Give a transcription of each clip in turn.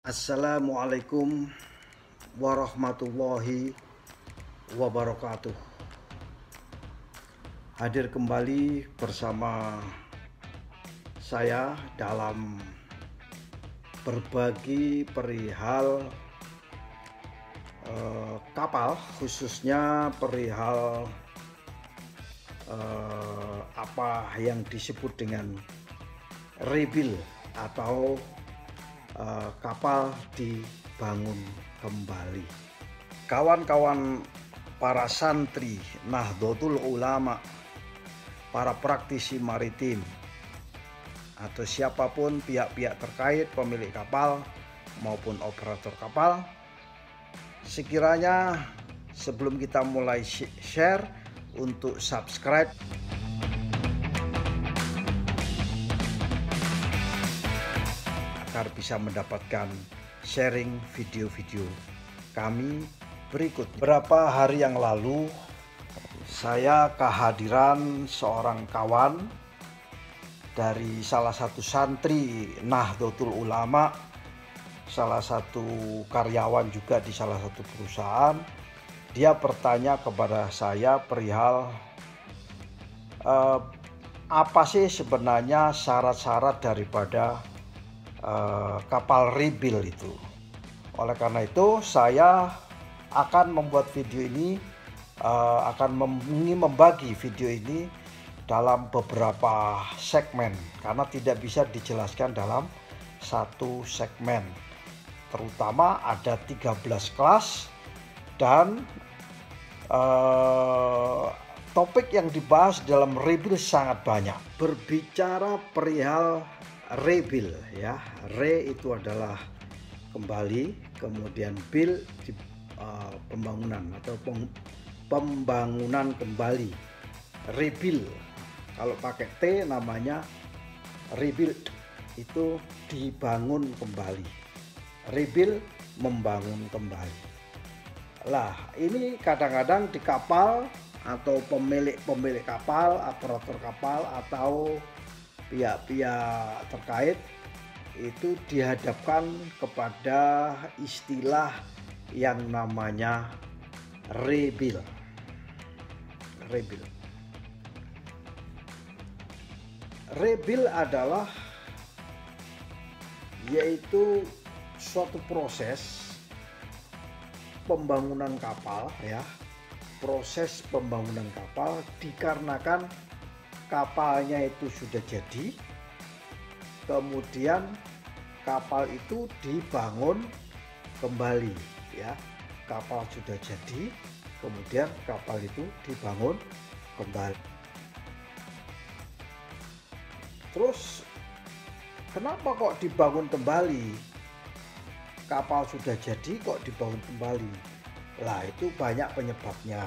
Assalamualaikum warahmatullahi wabarakatuh. Hadir kembali bersama saya dalam berbagi perihal kapal, khususnya perihal apa yang disebut dengan rebuild atau kapal dibangun kembali. Kawan-kawan para santri Nahdlatul Ulama, para praktisi maritim, atau siapapun pihak-pihak terkait, pemilik kapal maupun operator kapal, sekiranya sebelum kita mulai share, untuk subscribe agar bisa mendapatkan sharing video-video kami berikut. Beberapa hari yang lalu saya kehadiran seorang kawan dari salah satu santri Nahdlatul Ulama, salah satu karyawan juga di salah satu perusahaan. Dia bertanya kepada saya perihal apa sih sebenarnya syarat-syarat daripada kapal rebuild itu. Oleh karena itu saya akan membuat video ini, ingin membagi video ini dalam beberapa segmen, karena tidak bisa dijelaskan dalam satu segmen. Terutama ada 13 kelas dan topik yang dibahas dalam rebuild sangat banyak. Berbicara perihal rebuild, ya, re itu adalah kembali, kemudian build pembangunan atau pembangunan kembali. Rebuild kalau pakai T namanya rebuild, itu dibangun kembali. Rebuild membangun kembali. Lah, ini kadang-kadang di kapal atau pemilik kapal, operator kapal atau pihak-pihak terkait itu dihadapkan kepada istilah yang namanya rebuild. Rebuild adalah yaitu suatu proses pembangunan kapal, ya. Proses pembangunan kapal dikarenakan kapalnya itu sudah jadi, kemudian kapal itu dibangun kembali, ya. Kapal sudah jadi, kemudian kapal itu dibangun kembali. Terus kenapa kok dibangun kembali? Kapal sudah jadi kok dibangun kembali? Lah, itu banyak penyebabnya.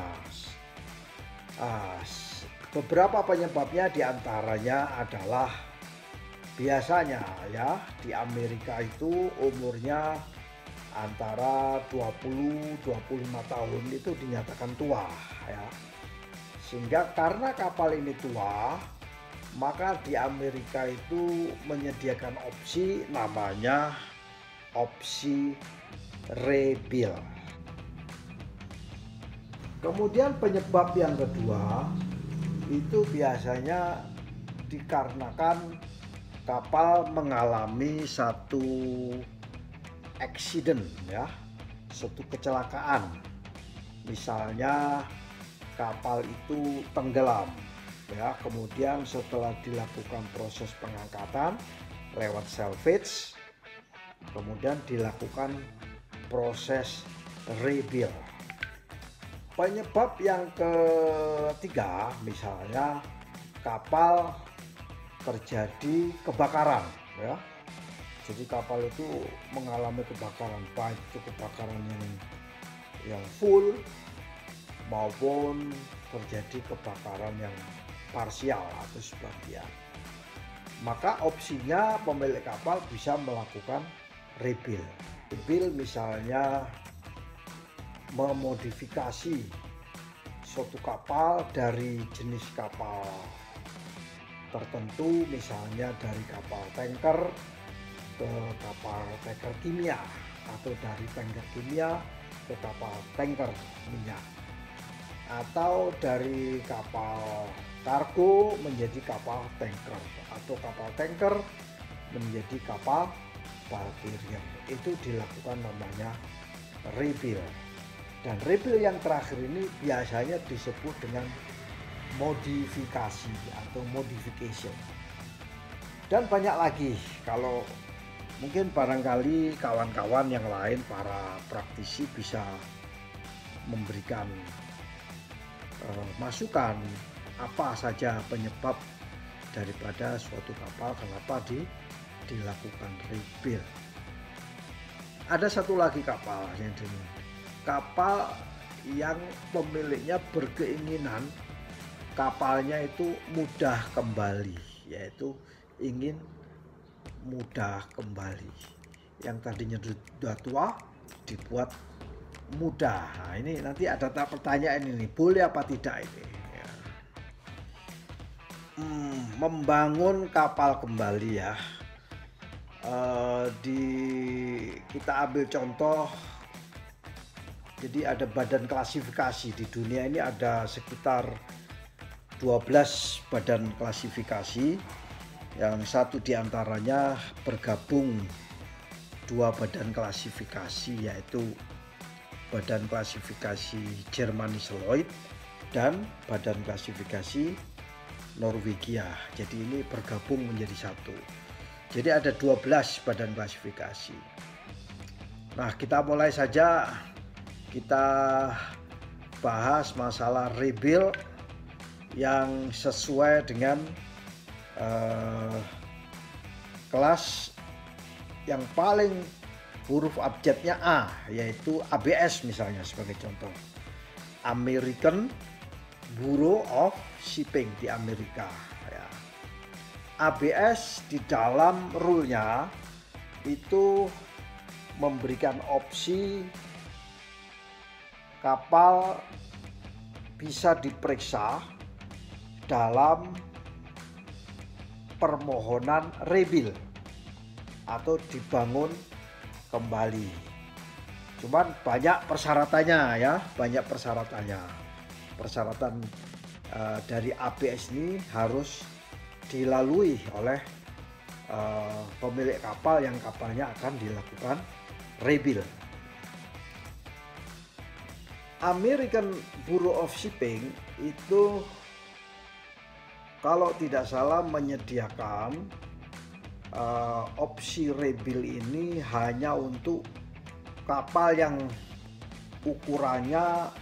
Beberapa penyebabnya diantaranya adalah biasanya, ya, di Amerika itu umurnya antara 20-25 tahun itu dinyatakan tua, ya. Sehingga karena kapal ini tua, maka di Amerika itu menyediakan opsi namanya opsi rebuild. Kemudian penyebab yang kedua itu biasanya dikarenakan kapal mengalami satu accident, ya, satu kecelakaan. Misalnya kapal itu tenggelam, ya, kemudian setelah dilakukan proses pengangkatan lewat salvage, kemudian dilakukan proses rebuild. Penyebab yang ketiga, misalnya kapal terjadi kebakaran, ya. Jadi kapal itu mengalami kebakaran, baik itu kebakaran yang full maupun terjadi kebakaran yang parsial atau sebagian. Maka opsinya pemilik kapal bisa melakukan rebuild. Rebuild misalnya memodifikasi suatu kapal dari jenis kapal tertentu, misalnya dari kapal tanker ke kapal tanker kimia, atau dari tanker kimia ke kapal tanker minyak, atau dari kapal kargo menjadi kapal tanker, atau kapal tanker menjadi kapal bulkerier. Itu dilakukan namanya rebuild. Dan rebuild yang terakhir ini biasanya disebut dengan modifikasi atau modification. Dan banyak lagi, kalau mungkin barangkali kawan-kawan yang lain, para praktisi bisa memberikan masukan apa saja penyebab daripada suatu kapal kenapa dilakukan rebuild. Ada satu lagi kapal yang pemiliknya berkeinginan kapalnya itu mudah kembali, yaitu ingin mudah kembali. Yang tadinya sudah tua dibuat mudah. Nah, ini nanti ada pertanyaan ini, boleh apa tidak ini? Ya. Membangun kapal kembali ya. Kita ambil contoh. Jadi ada badan klasifikasi di dunia ini, ada sekitar 12 badan klasifikasi. Yang satu diantaranya bergabung 2 badan klasifikasi, yaitu badan klasifikasi Germanische Lloyd dan badan klasifikasi Norwegia. Jadi ini bergabung menjadi satu. Jadi ada 12 badan klasifikasi. Nah, kita mulai saja. Kita bahas masalah rebuild yang sesuai dengan kelas yang paling huruf abjadnya A, yaitu ABS misalnya sebagai contoh. American Bureau of Shipping di Amerika. Ya. ABS di dalam rule-nya itu memberikan opsi kapal bisa diperiksa dalam permohonan rebuild atau dibangun kembali. Cuman banyak persyaratannya ya, banyak persyaratannya. Persyaratan dari ABS ini harus dilalui oleh pemilik kapal yang kapalnya akan dilakukan rebuild. American Bureau of Shipping itu kalau tidak salah menyediakan opsi rebuild ini hanya untuk kapal yang ukurannya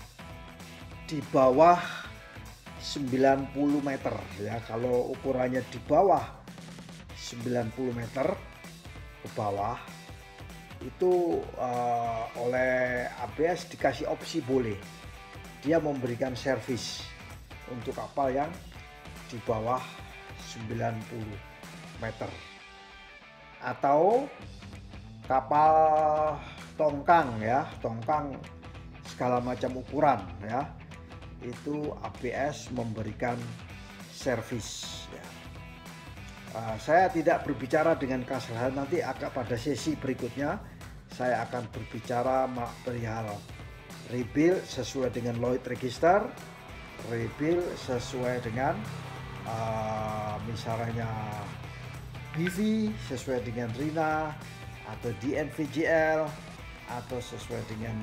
di bawah 90 meter ya. Kalau ukurannya di bawah 90 meter ke bawah itu oleh ABS dikasih opsi boleh dia memberikan servis untuk kapal yang di bawah 90 meter, atau kapal tongkang ya, tongkang segala macam ukuran ya, itu ABS memberikan servis ya. Saya tidak berbicara dengan kesalahan, nanti pada sesi berikutnya saya akan berbicara perihal rebuild sesuai dengan Lloyd Register, rebuild sesuai dengan misalnya BV sesuai dengan RINA atau DNVGL, atau sesuai dengan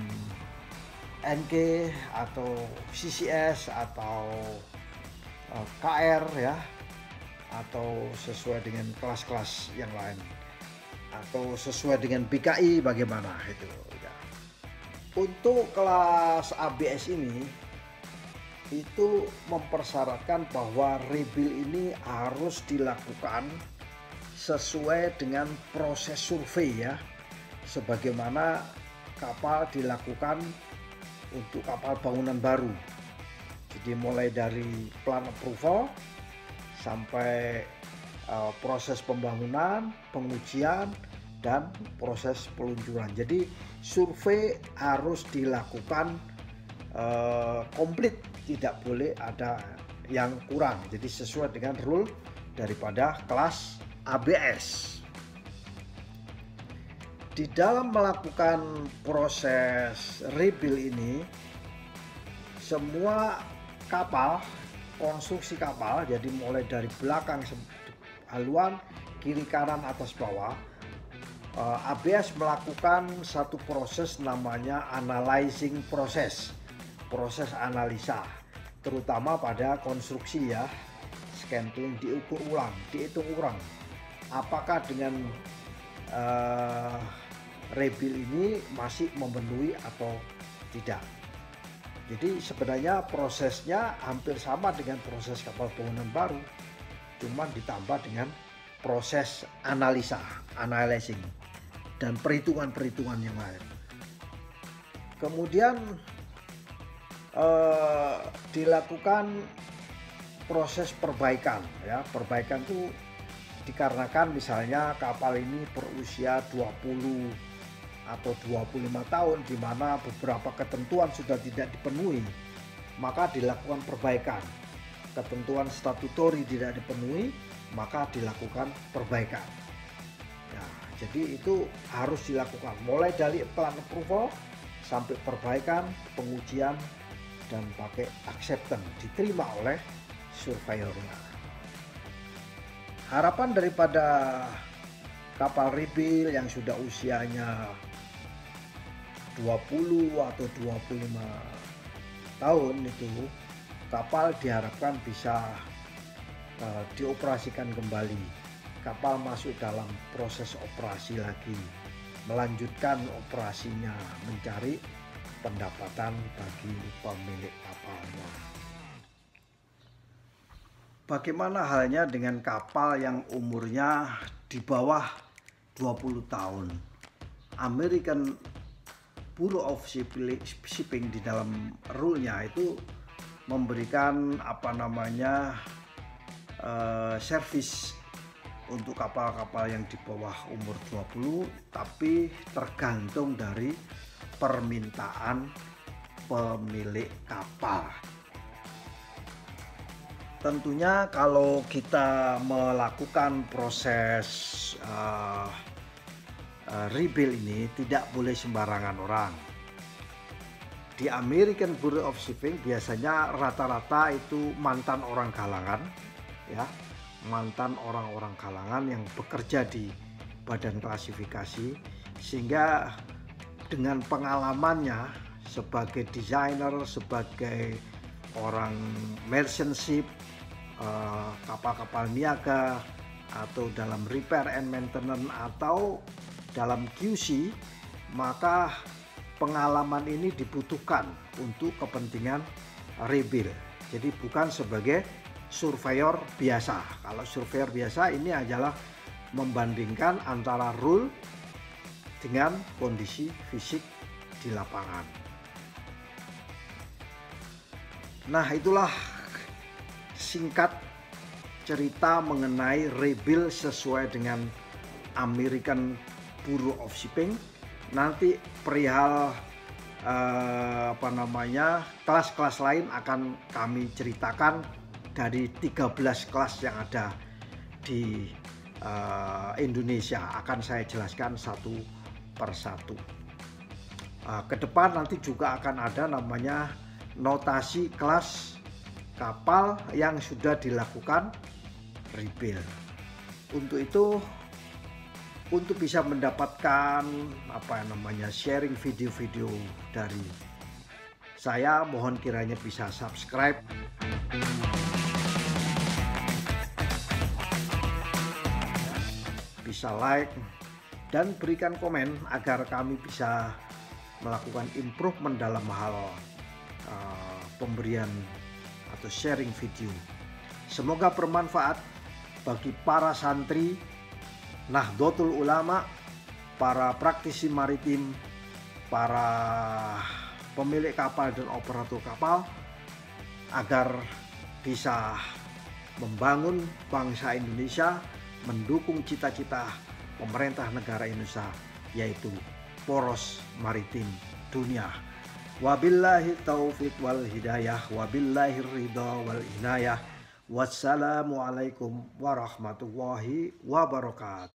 NK atau CCS atau KR ya, atau sesuai dengan kelas-kelas yang lain, atau sesuai dengan BKI bagaimana itu ya. Untuk kelas ABS ini itu mempersyaratkan bahwa rebuild ini harus dilakukan sesuai dengan proses survei ya, sebagaimana kapal dilakukan untuk kapal bangunan baru. Jadi mulai dari plan approval sampai proses pembangunan, pengujian, dan proses peluncuran. Jadi survei harus dilakukan komplit, tidak boleh ada yang kurang. Jadi sesuai dengan rule daripada kelas ABS. Di dalam melakukan proses rebuild ini, semua kapal, konstruksi kapal, jadi mulai dari belakang haluan, kiri kanan atas bawah, ABS melakukan satu proses namanya analyzing proses analisa, terutama pada konstruksi ya. Scantling diukur ulang, dihitung ulang, apakah dengan rebuild ini masih memenuhi atau tidak. Jadi sebenarnya prosesnya hampir sama dengan proses kapal bangunan baru, cuma ditambah dengan proses analyzing dan perhitungan-perhitungan yang lain. Kemudian dilakukan proses perbaikan ya. Perbaikan itu dikarenakan misalnya kapal ini berusia 20 atau 25 tahun, di mana beberapa ketentuan sudah tidak dipenuhi, maka dilakukan perbaikan. Ketentuan statutory tidak dipenuhi, maka dilakukan perbaikan. Nah, jadi itu harus dilakukan mulai dari plan approval sampai perbaikan, pengujian, dan pakai acceptance, diterima oleh surveyornya. Harapan daripada kapal rebuild yang sudah usianya 20 atau 25 tahun itu, kapal diharapkan bisa dioperasikan kembali. Kapal masuk dalam proses operasi lagi, melanjutkan operasinya, mencari pendapatan bagi pemilik kapalnya. Bagaimana halnya dengan kapal yang umurnya di bawah 20 tahun? American Bureau of Shipping di dalam rule-nya itu memberikan servis untuk kapal-kapal yang di bawah umur 20, tapi tergantung dari permintaan pemilik kapal. Tentunya kalau kita melakukan proses rebuild ini tidak boleh sembarangan orang. Di American Bureau of Shipping biasanya rata-rata itu mantan orang kalangan ya, mantan orang-orang kalangan yang bekerja di badan klasifikasi, sehingga dengan pengalamannya sebagai desainer, sebagai orang merchant ship, kapal-kapal niaga, atau dalam repair and maintenance, atau dalam QC, maka pengalaman ini dibutuhkan untuk kepentingan rebuild. Jadi bukan sebagai surveyor biasa. Kalau surveyor biasa ini adalah membandingkan antara rule dengan kondisi fisik di lapangan. Nah, itulah singkat cerita mengenai rebuild sesuai dengan American Bureau of Shipping. Nanti perihal kelas-kelas lain akan kami ceritakan dari 13 kelas yang ada di Indonesia, akan saya jelaskan satu persatu. Ke depan nanti juga akan ada namanya notasi kelas kapal yang sudah dilakukan rebuild. Untuk itu, untuk bisa mendapatkan sharing video-video dari saya, mohon kiranya bisa subscribe, bisa like, dan berikan komen agar kami bisa melakukan improvement dalam hal pemberian atau sharing video. Semoga bermanfaat bagi para santri, Nahdlatul Ulama, para praktisi maritim, para pemilik kapal dan operator kapal, agar bisa membangun bangsa Indonesia, mendukung cita-cita pemerintah negara Indonesia, yaitu poros maritim dunia. Wabillahi taufiq wal hidayah, wabillahi ridha wal inayah. Wassalamualaikum warahmatullahi wabarakatuh.